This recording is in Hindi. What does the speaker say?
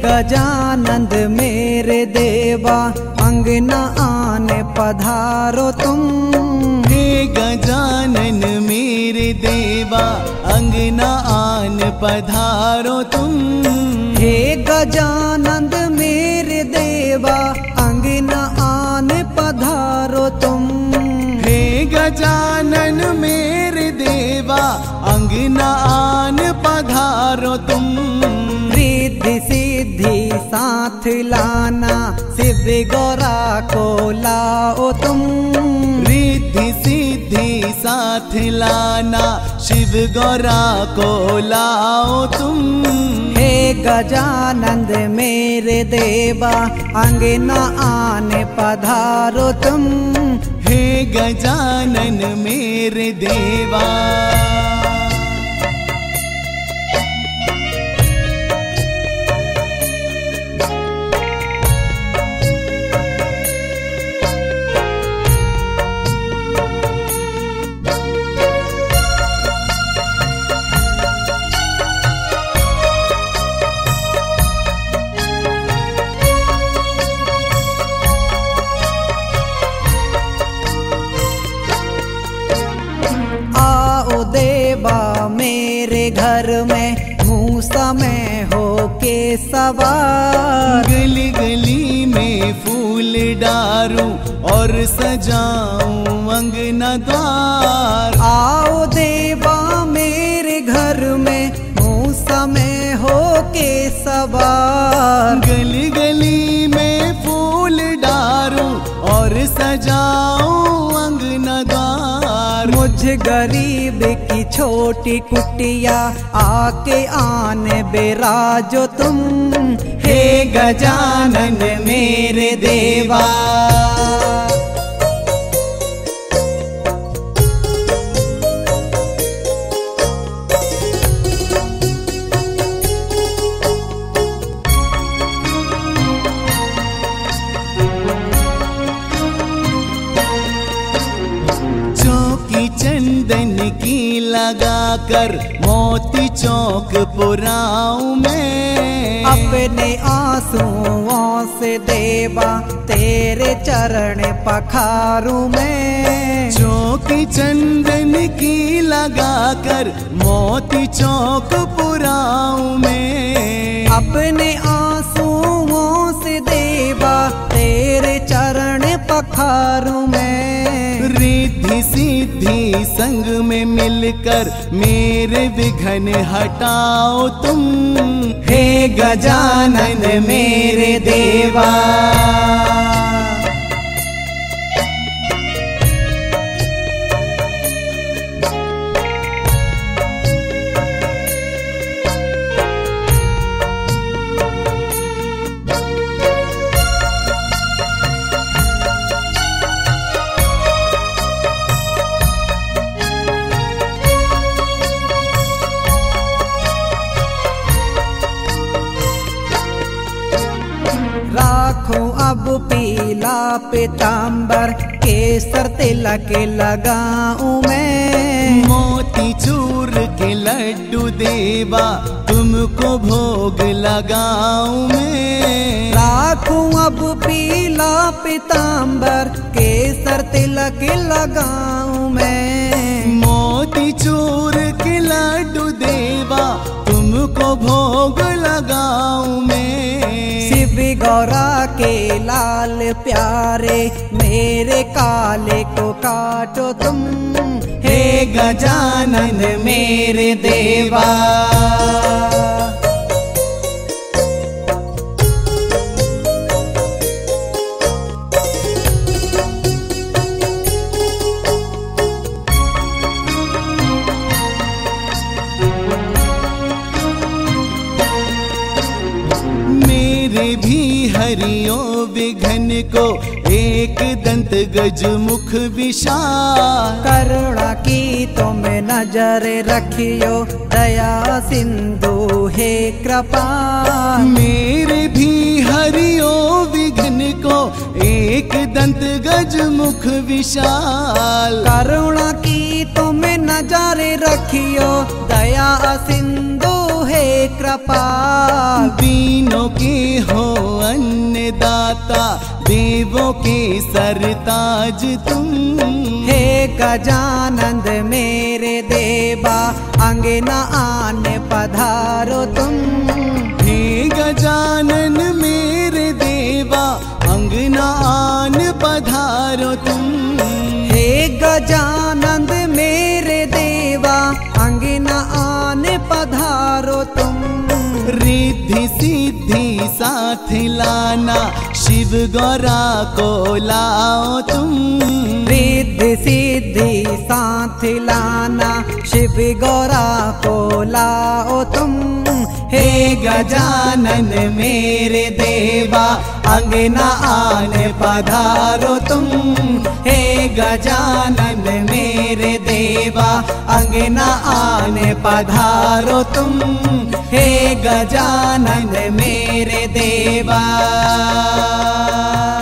गजानंद मेरे देवा अंगना आने पधारो तुम। हे गजानन मेरे देवा अंगना आन पधारो तुम। हे गजानंद मेरे देवा अंगना आन पधारो तुम। हे गजानन मेरे देवा अंगना आन पधारो तुम। रिद्धि सिद्धि साथ लाना शिव गौरा को लाओ तुम। रिद्धि सिद्धि साथ लाना शिव गौरा को लाओ तुम। हे गजानंद मेरे देवा अंगना आने पधारो तुम। हे गजानन मेरे देवा। मेरे घर में मूसा में हो के सवार। गली गली में फूल डारूं और सजाऊं अंगना द्वार। आओ देवा मेरे घर में मूसा में हो के सवार। गली गली में फूल डारूं और सजाऊं अंगना द्वार। मुझ गरीब की छोटी कुटिया आके आने बेराजो तुम। हे गजानन मेरे देवा। चंदन की लगाकर मोती चौक पुराऊं मैं। अपने आंसुओं से देवा तेरे चरण पखारूं मैं। चौकी चंदन की लगाकर मोती चौक पुराऊं मैं। अपने आंसुओं से देवा तेरे चरण पखारूं मैं। रिद्धि सिद्धि संग में मिलकर मेरे विघ्न हटाओ तुम। हे गजानन मेरे देवा। राखो अब पीला पीतांबर केसर तिलक लगाऊं मैं। मोती चूर के लड्डू देवा तुमको भोग लगाऊं मैं। राखूं अब पीला पीतांबर केसर तिलक लगाऊं मैं। मोती चूर के लड्डू देवा तुमको भोग लगाऊं मैं। शिव गौरा के लाल प्यारे मेरे काले को काटो तुम। हे गजानन मेरे देवा। मेरे भी हरियो विघ्न को एक दंत गज मुख विशाल। करुणा की तुम नजर रखियो दया सिंधु हे कृपा। मेरे भी हरियो विघ्न को एक दंत गज मुख विशाल। करुणा की तुम नजर रखियो दया सिंधु हे कृपा। दीनों के हो अन्नदाता, देवों के सरताज तुम। हे गजानंद मेरे देवा, अंगना आन पधारो तुम। हे गजानन मेरे देवा, अंगना आन पधारो तुम। हे गजानंद मेरे देवा, अंगना आन पधारो तुम। रिद्धि सिद्धि साथ लाना, शिव गौरा को लाओ तुम। रिद्धि सिद्धि साथ लाना, शिव गौरा को लाओ तुम। हे गजानन मेरे देवा, अंगना आन पधारो तुम। हे गजानन मेरे देवा, अंगना आन पधारो तुम। हे गजानन मेरे देवा।